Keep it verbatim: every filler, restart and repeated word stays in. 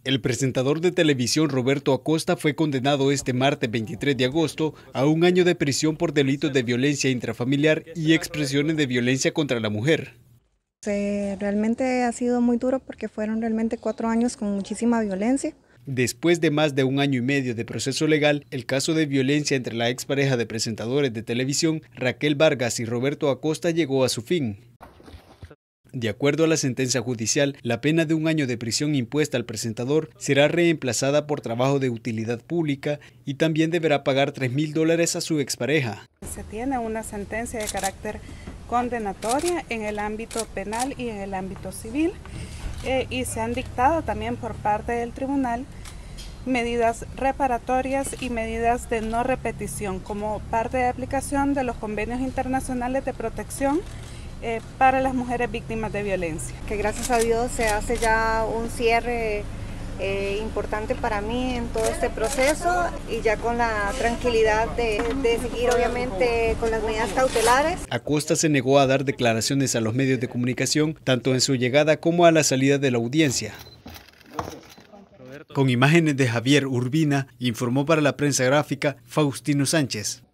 El presentador de televisión Roberto Acosta fue condenado este martes veintitrés de agosto a un año de prisión por delitos de violencia intrafamiliar y expresiones de violencia contra la mujer. Sí, realmente ha sido muy duro porque fueron realmente cuatro años con muchísima violencia. Después de más de un año y medio de proceso legal, el caso de violencia entre la expareja de presentadores de televisión, Raquel Vargas y Roberto Acosta, llegó a su fin. De acuerdo a la sentencia judicial, la pena de un año de prisión impuesta al presentador será reemplazada por trabajo de utilidad pública y también deberá pagar tres mil dólares a su expareja. Se tiene una sentencia de carácter condenatoria en el ámbito penal y en el ámbito civil eh, y se han dictado también por parte del tribunal medidas reparatorias y medidas de no repetición como parte de aplicación de los convenios internacionales de protección Eh, para las mujeres víctimas de violencia. Que gracias a Dios se hace ya un cierre eh, importante para mí en todo este proceso y ya con la tranquilidad de, de seguir obviamente con las medidas cautelares. Acosta se negó a dar declaraciones a los medios de comunicación, tanto en su llegada como a la salida de la audiencia. Con imágenes de Javier Urbina, informó para la prensa gráfica Faustino Sánchez.